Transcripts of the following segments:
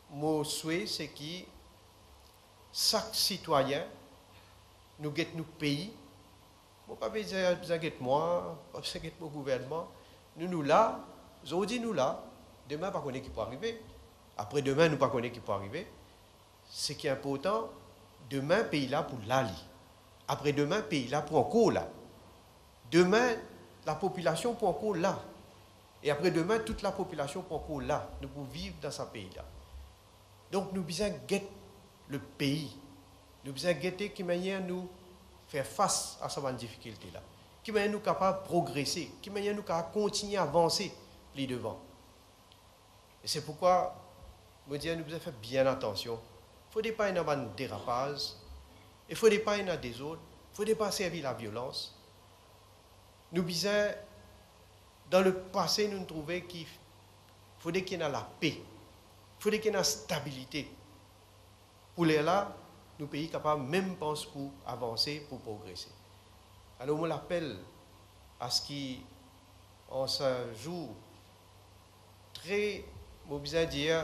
mon souhait, c'est que chaque citoyen nous guette nos pays. Moi, pas besoin de moi, pas besoin de mon gouvernement. Nous là, aujourd'hui nous là, demain pas connaître qui peut arriver. Après demain nous pas connaître qui peut arriver. Ce qui est important, demain pays là pour l'ali. Après demain pays là pour encore là. Demain la population pour encore là. Et après demain toute la population pour encore là. Nous pour vivre dans ce pays là. Donc nous besoin guetter le pays. Nous besoin guetter qui manière nous faire face à cette difficulté là. Qui manière nous capable de progresser, qui manière nous capable de continuer à avancer plus devant. Et c'est pourquoi je dis nous devons faire bien attention. Il ne faut pas y avoir un dérapage, il ne faut pas y avoir des autres, il ne faut pas servir la violence. Nous disons, dans le passé, nous trouvons qu'il faut qu'il y ait la paix, il faut qu'il y ait la stabilité. Pour les là, nous pays capables même penser pour avancer, pour progresser. Alors on l'appelle à ce qu'en ce jour très, je veux dire,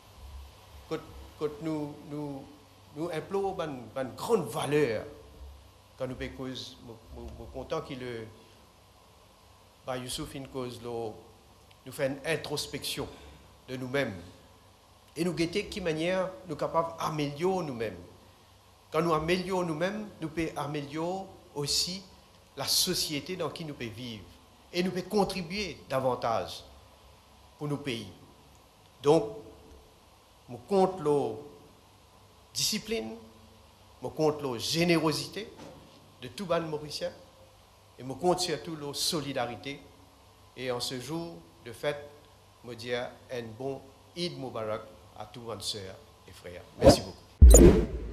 quand nous implorons une grande valeur, quand nous payons cause, je suis content qu'il Youssouf une cause, nous fait une introspection de nous-mêmes. Et nous guetter de quelle manière nous sommes capables d'améliorer nous-mêmes. Quand nous améliorons nous-mêmes, nous pouvons améliorer aussi la société dans qui nous pouvons vivre. Et nous pouvons contribuer davantage pour nos pays. Donc, je compte la discipline, je compte la générosité de tout le Mauricien et je compte surtout la solidarité. Et en ce jour de fête, je dis un bon Eid Mubarak à tous mes sœurs et frères. Merci beaucoup.